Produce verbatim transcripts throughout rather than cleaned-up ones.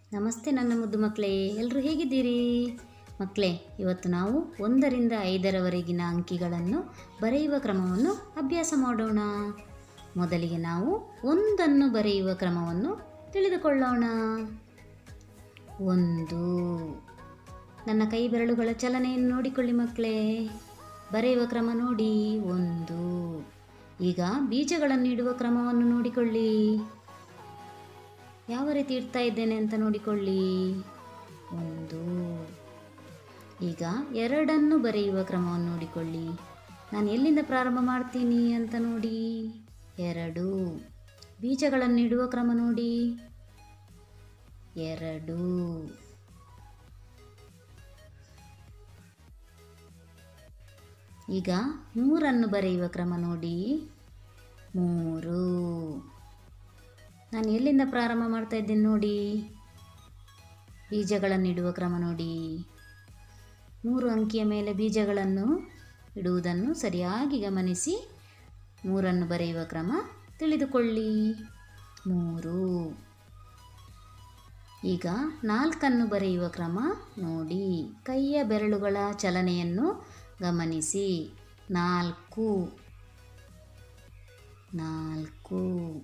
ನಮಸ್ತೆ ನನ್ನ ಮುದ್ದು ಮಕ್ಕಳೇ, ಎಲ್ಲರೂ ಹೇಗಿದ್ದೀರಿ ಮಕ್ಕಳೇ? ಇವತ್ತು ನಾವು ಒಂದರಿಂದ ಐದರವರೆಗಿನ ಅಂಕಿಗಳನ್ನು ಬರೆಯುವ ಕ್ರಮವನ್ನು ಅಭ್ಯಾಸ ಮಾಡೋಣ. ಮೊದಲಿಗೆ ನಾವು ಒಂದನ್ನು ಬರೆಯುವ ಕ್ರಮವನ್ನು ತಿಳಿದುಕೊಳ್ಳೋಣ. ಒಂದು. ನನ್ನ ಕೈ ಬೆರಳುಗಳ ಚಲನೆಯನ್ನು ನೋಡಿಕೊಳ್ಳಿ ಮಕ್ಕಳೇ. ಬರೆಯುವ ಕ್ರಮ ನೋಡಿ, ಒಂದು. ಈಗ ಬೀಜಗಳನ್ನು ಇಡುವ ಕ್ರಮವನ್ನು ನೋಡಿಕೊಳ್ಳಿ. ಯಾವ ರೀತಿ ಇಡ್ತಾ ಇದ್ದೇನೆ ಅಂತ ನೋಡಿಕೊಳ್ಳಿ. ಒಂದು. ಈಗ ಎರಡನ್ನು ಬರೆಯುವ ಕ್ರಮವನ್ನು ನೋಡಿಕೊಳ್ಳಿ. ನಾನು ಎಲ್ಲಿಂದ ಪ್ರಾರಂಭ ಮಾಡ್ತೀನಿ ಅಂತ ನೋಡಿ. ಎರಡು. ಬೀಜಗಳನ್ನು ಇಡುವ ಕ್ರಮ ನೋಡಿ. ಎರಡು. ಈಗ ಮೂರನ್ನು ಬರೆಯುವ ಕ್ರಮ ನೋಡಿ. ಮೂರು. ನಾನು ಎಲ್ಲಿಂದ ಪ್ರಾರಂಭ ಮಾಡ್ತಾ ಇದ್ದೇನೆ ನೋಡಿ. ಬೀಜಗಳನ್ನು ಇಡುವ ಕ್ರಮ ನೋಡಿ. ಮೂರು ಅಂಕಿಯ ಮೇಲೆ ಬೀಜಗಳನ್ನು ಇಡುವುದನ್ನು ಸರಿಯಾಗಿ ಗಮನಿಸಿ ಮೂರನ್ನು ಬರೆಯುವ ಕ್ರಮ ತಿಳಿದುಕೊಳ್ಳಿ. ಮೂರು. ಈಗ ನಾಲ್ಕನ್ನು ಬರೆಯುವ ಕ್ರಮ ನೋಡಿ. ಕೈಯ ಬೆರಳುಗಳ ಚಲನೆಯನ್ನು ಗಮನಿಸಿ. ನಾಲ್ಕು. ನಾಲ್ಕು.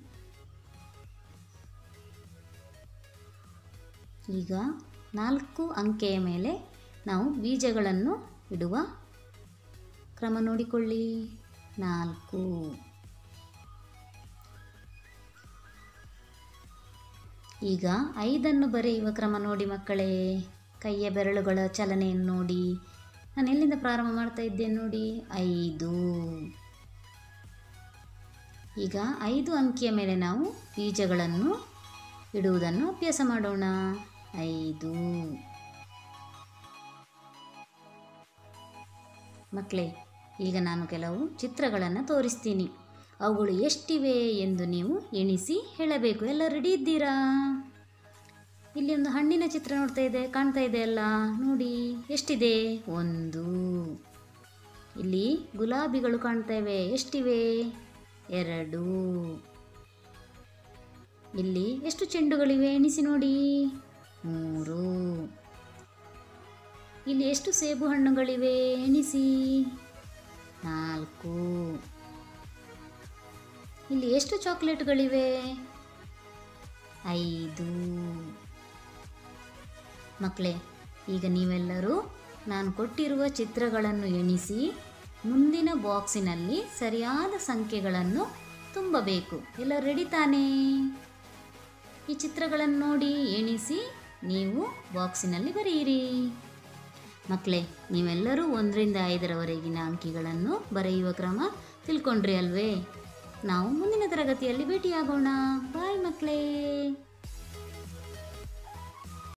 ಈಗ ನಾಲ್ಕು ಅಂಕೆಯ ಮೇಲೆ ನಾವು ಬೀಜಗಳನ್ನು ಇಡುವ ಕ್ರಮ ನೋಡಿಕೊಳ್ಳಿ. ನಾಲ್ಕು. ಈಗ ಐದನ್ನು ಬರೆಯುವ ಕ್ರಮ ನೋಡಿ ಮಕ್ಕಳೇ. ಕೈಯ ಬೆರಳುಗಳ ಚಲನೆಯನ್ನು ನೋಡಿ. ನಾನು ಎಲ್ಲಿಂದ ಪ್ರಾರಂಭ ಮಾಡ್ತಾ ಇದ್ದೇನೆ ನೋಡಿ. ಐದು. ಈಗ ಐದು ಅಂಕಿಯ ಮೇಲೆ ನಾವು ಬೀಜಗಳನ್ನು ಇಡುವುದನ್ನು ಅಭ್ಯಾಸ ಮಾಡೋಣ. ಐದು. ಮಕ್ಕಳೇ, ಈಗ ನಾನು ಕೆಲವು ಚಿತ್ರಗಳನ್ನು ತೋರಿಸ್ತೀನಿ. ಅವುಗಳು ಎಷ್ಟಿವೆ ಎಂದು ನೀವು ಎಣಿಸಿ ಹೇಳಬೇಕು. ಎಲ್ಲ ರೆಡಿ ಇದ್ದೀರಾ? ಇಲ್ಲಿ ಒಂದು ಹಣ್ಣಿನ ಚಿತ್ರ ನೋಡ್ತಾ ಇದೆ, ಕಾಣ್ತಾ ಇದೆ ಅಲ್ಲ, ನೋಡಿ ಎಷ್ಟಿದೆ? ಒಂದು. ಇಲ್ಲಿ ಗುಲಾಬಿಗಳು ಕಾಣ್ತಾ ಇವೆ, ಎಷ್ಟಿವೆ? ಎರಡು. ಇಲ್ಲಿ ಎಷ್ಟು ಚೆಂಡುಗಳಿವೆ ಎಣಿಸಿ ನೋಡಿ. ಮೂರು. ಇಲ್ಲಿ ಎಷ್ಟು ಸೇಬು ಹಣ್ಣುಗಳಿವೆ ಎಣಿಸಿ. ನಾಲ್ಕು. ಇಲ್ಲಿ ಎಷ್ಟು ಚಾಕ್ಲೇಟ್ಗಳಿವೆ? ಐದು. ಮಕ್ಕಳೇ, ಈಗ ನೀವೆಲ್ಲರೂ ನಾನು ಕೊಟ್ಟಿರುವ ಚಿತ್ರಗಳನ್ನು ಎಣಿಸಿ ಮುಂದಿನ ಬಾಕ್ಸಿನಲ್ಲಿ ಸರಿಯಾದ ಸಂಖ್ಯೆಗಳನ್ನು ತುಂಬಬೇಕು. ಎಲ್ಲ ರೆಡಿ ತಾನೇ? ಈ ಚಿತ್ರಗಳನ್ನು ನೋಡಿ ಎಣಿಸಿ ನೀವು ಬಾಕ್ಸಿನಲ್ಲಿ ಬರೆಯಿರಿ. ಮಕ್ಕಳೇ, ನೀವೆಲ್ಲರೂ ಒಂದರಿಂದ ಐದರವರೆಗಿನ ಅಂಕಿಗಳನ್ನು ಬರೆಯುವ ಕ್ರಮ ತಿಳ್ಕೊಂಡ್ರಿ ಅಲ್ವೇ? ನಾವು ಮುಂದಿನ ತರಗತಿಯಲ್ಲಿ ಭೇಟಿಯಾಗೋಣ. ಬಾಯ್ ಮಕ್ಕಳೇ.